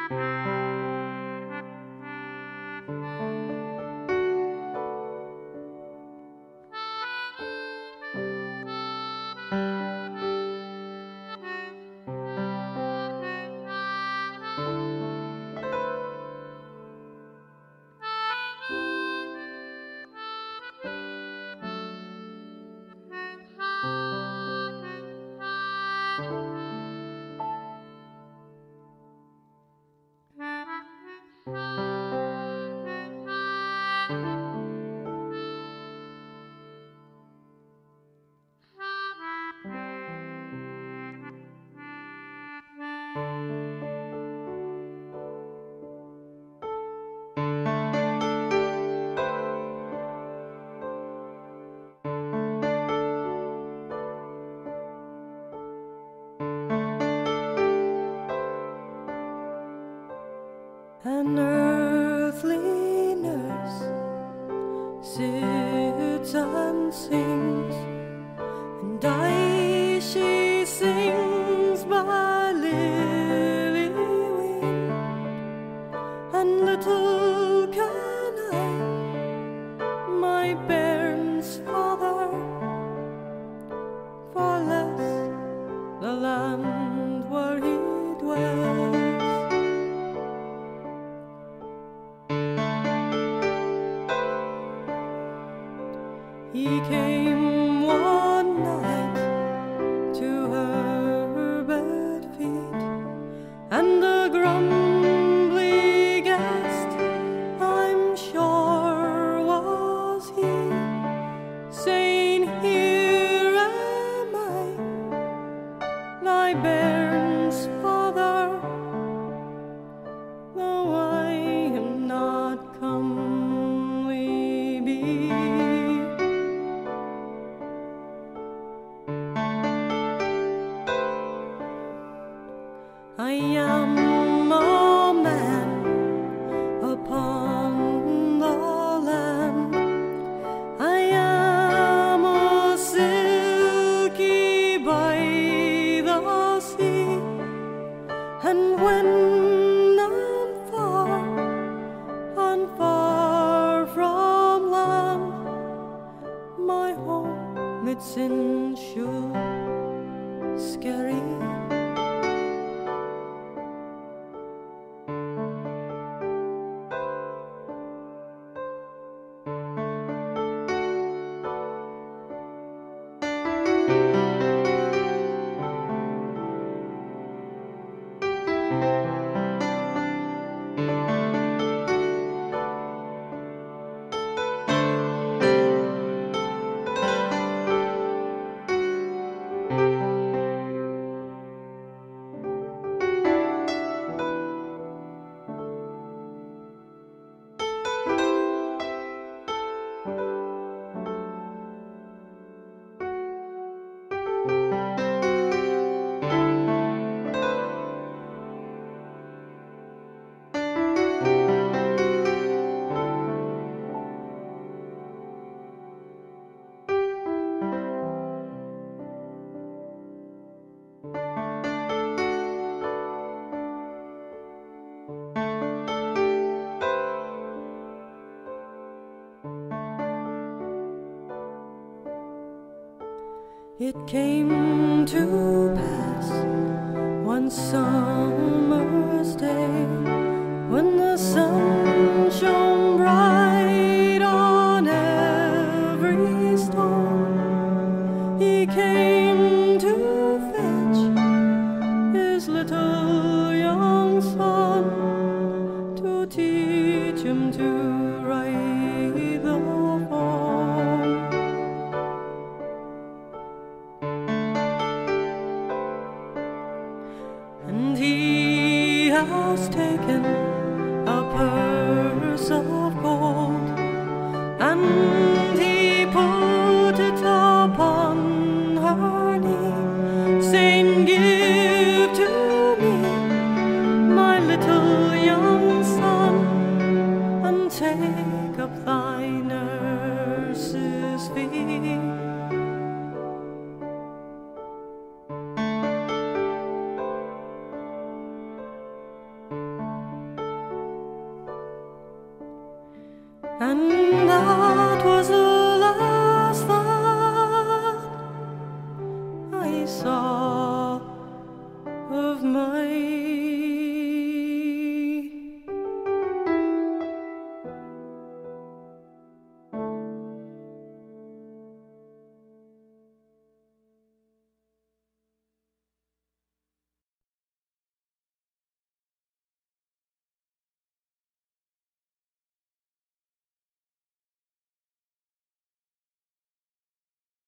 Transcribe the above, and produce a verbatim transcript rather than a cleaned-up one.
An earthly nurse sits and sings, and I she sings by lily wind, and little can I, my bairn's father, for less the land where he dwells. He came one night to her bed feet, and the grumbly guest, I'm sure, was he, saying, "Here am I, thy bairn's father, though I am not comely be." I am a man upon the land, I am a selkie by the sea, and when I'm far and far from land, my home it's in shoe scary. It came to pass one summer's day, when the sun shone bright on every stone, he came to fetch his little young son, to teach him to ride the fawn. And he has taken a purse of gold, and he put it upon her knee, saying, "Give to me my little young son, and take up thy nurse's fee." and I